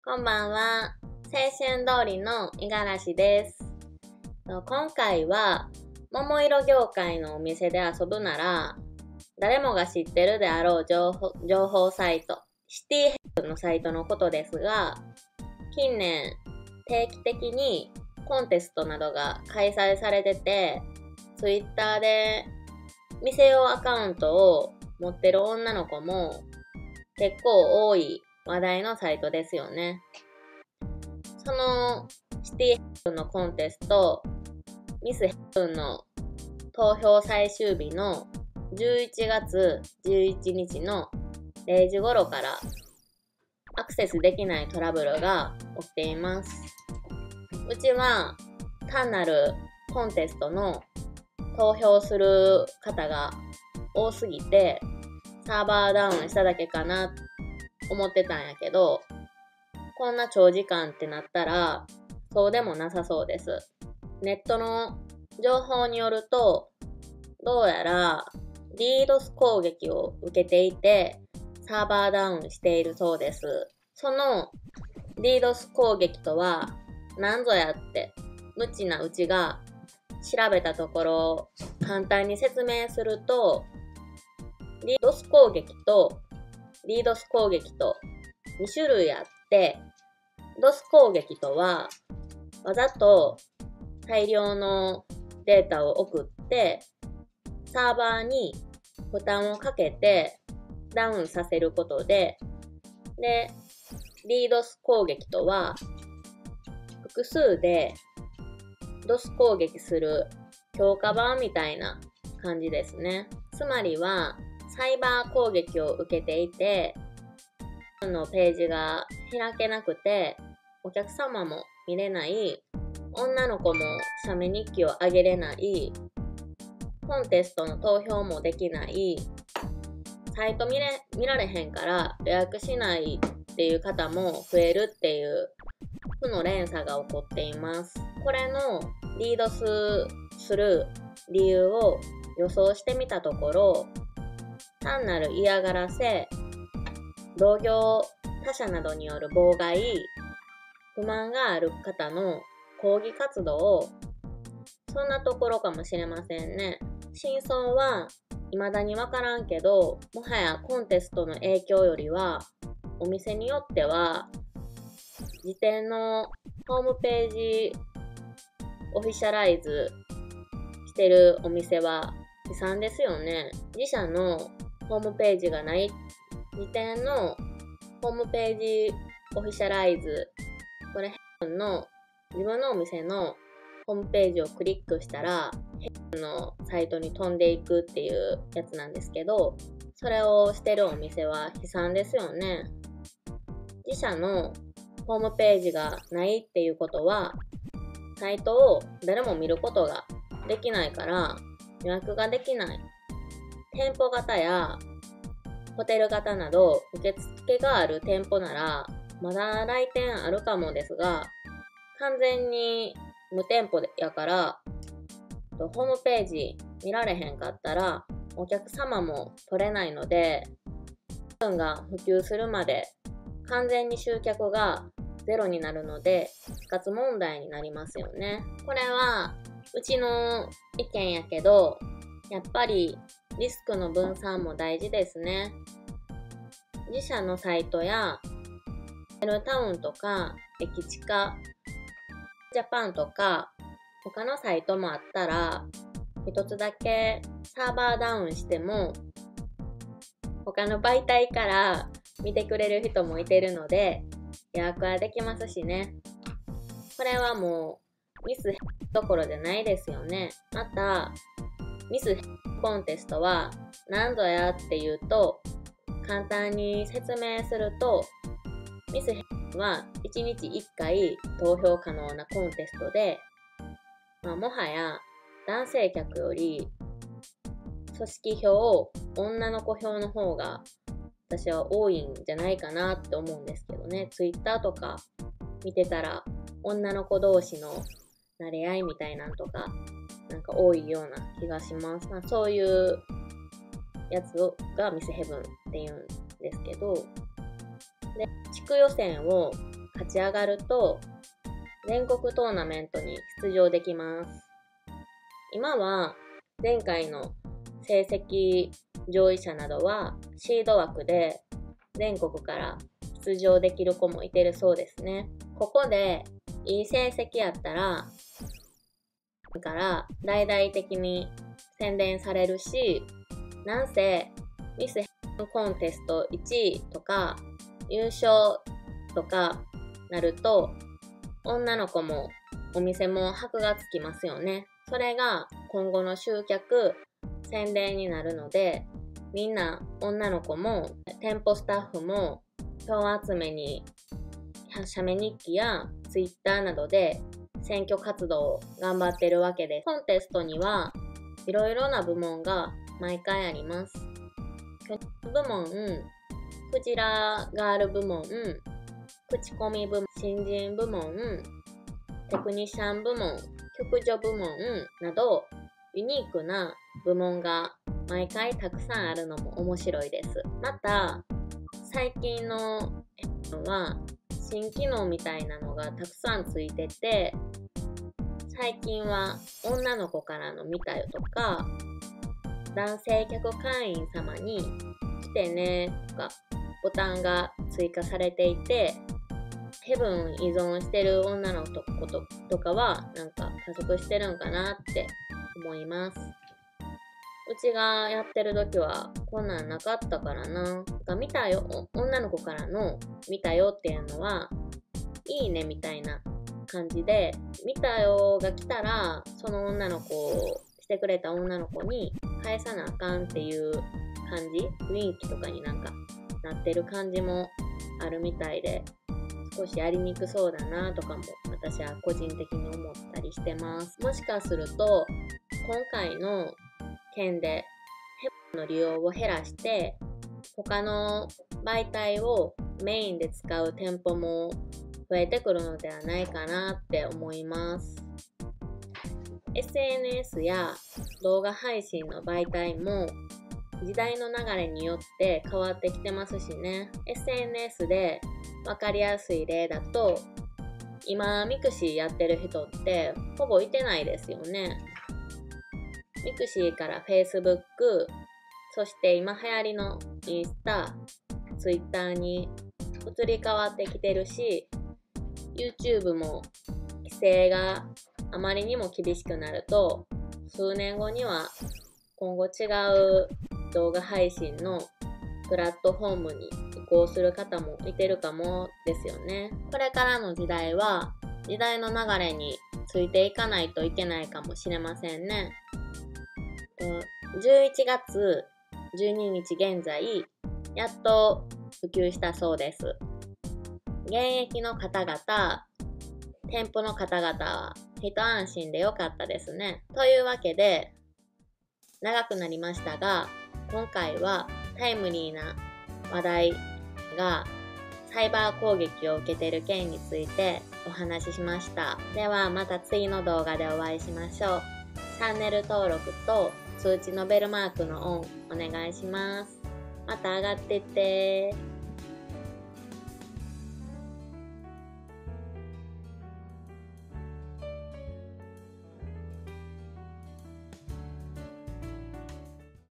こんばんは。青春通りの五十嵐です。今回は、桃色業界のお店で遊ぶなら、誰もが知ってるであろう情報サイト、シティヘブンのサイトのことですが、近年、定期的にコンテストなどが開催されてて、Twitter で店用アカウントを持ってる女の子も結構多い話題のサイトですよね。そのシティヘブンのコンテスト、ミスヘブンの投票最終日の11月11日の0時頃からアクセスできないトラブルが起きています。うちは単なるコンテストの投票する方が多すぎてサーバーダウンしただけかな思ってたんやけど、こんな長時間ってなったらそうでもなさそうです。ネットの情報によると、どうやらDDoS 攻撃を受けていてサーバーダウンしているそうです。その DDoS 攻撃とは何ぞやって無知なうちが調べたところ、簡単に説明すると DDoS 攻撃と DDoS 攻撃と2種類あって、DOS 攻撃とはわざと大量のデータを送ってサーバーに負担をかけてダウンさせることで、DDoS 攻撃とは複数で DOS 攻撃する強化版みたいな感じですね。つまりはサイバー攻撃を受けていて、のページが開けなくてお客様も見れない、女の子も写メ日記を上げれない、コンテストの投票もできない、サイト見られへんから予約しないっていう方も増えるっていう負の連鎖が起こっています。これのDDoSする理由を予想してみたところ、単なる嫌がらせ、同業他社などによる妨害、不満がある方の抗議活動、そんなところかもしれませんね。真相は未だにわからんけど、もはやコンテストの影響よりはお店によっては自店のホームページオフィシャライズしてるお店は悲惨ですよね。自社のホームページがない、自店のホームページオフィシャライズ、これの自分のお店のホームページをクリックしたらのサイトに飛んでいくっていうやつなんですけど、それをしてるお店は悲惨ですよね。自社のホームページがないっていうことは、サイトを誰も見ることができないから予約ができない。店舗型やホテル型など受付がある店舗ならまだ来店あるかもですが、完全に無店舗やからホームページ見られへんかったらお客様も取れないので、自分が普及するまで完全に集客がゼロになるので死活問題になりますよね。これはうちの意見やけど、やっぱりリスクの分散も大事ですね。自社のサイトやメルタウンとか駅チカジャパンとか他のサイトもあったら、一つだけサーバーダウンしても他の媒体から見てくれる人もいてるので予約はできますしね。これはもうミスどころじゃないですよね。またミスコンテストは何ぞやっていうと、簡単に説明すると、ミスは1日1回投票可能なコンテストで、もはや男性客より組織票、女の子票の方が私は多いんじゃないかなって思うんですけどね。ツイッターとか見てたら女の子同士の馴れ合いみたいなんとかなんか多いような気がします。そういうやつがミスヘブンっていうんですけど、で地区予選を勝ち上がると、全国トーナメントに出場できます。今は前回の成績上位者などはシード枠で全国から出場できる子もいてるそうですね。ここでいい成績やったら大々的に宣伝されるし、なんせミスコンテスト1位とか優勝とかなると女の子もお店も箔がつきますよね。それが今後の集客宣伝になるので、みんな女の子も店舗スタッフも票集めに写メ日記やツイッターなどで選挙活動を頑張ってるわけです。コンテストにはいろいろな部門が毎回あります。部門、クジラガール部門、口コミ部門、新人部門、テクニシャン部門、局女部門などユニークな部門が毎回たくさんあるのも面白いです。また最近のは新機能みたいなのがたくさんついてて、最近は女の子からの見たよとか、男性客会員様に来てねとかボタンが追加されていて、ヘブン依存してる女の子とかはなんか加速してるんかなって思います。うちがやってる時はこんなんなかったからな。見たよ、女の子からの見たよっていうのはいいねみたいな感じで、見たよが来たらその女の子をしてくれた女の子に返さなあかんっていう感じ、雰囲気とかになんかなってる感じもあるみたいで、少しやりにくそうだなとかも私は個人的に思ったりしてます。もしかすると今回の件でヘブンの利用を減らして他の媒体をメインで使う店舗も増えてくるのではないかなって思います。SNS や動画配信の媒体も時代の流れによって変わってきてますしね。 SNS でわかりやすい例だと、今ミクシーやってる人ってほぼいてないですよね。ミクシーから Facebook、 そして今流行りのインスタ、ツイッターに移り変わってきてるし、 YouTube も規制があまりにも厳しくなると数年後には今後違う動画配信のプラットフォームに移行する方もいてるかもですよね。これからの時代は時代の流れについていかないといけないかもしれませんね。11月12日現在、やっと普及したそうです。現役の方々、店舗の方々は一安心でよかったですね。というわけで、長くなりましたが、今回はタイムリーな話題がサイバー攻撃を受けている件についてお話ししました。ではまた次の動画でお会いしましょう。チャンネル登録と通知のベルマークのオンお願いします。また上がってってー。